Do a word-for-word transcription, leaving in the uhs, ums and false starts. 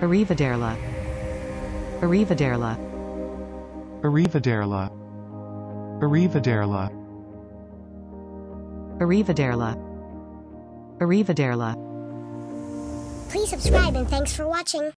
Arrivederla. Arrivederla. Arrivederla. Arrivederla. Arrivederla. Arrivederla. Please subscribe and thanks for watching.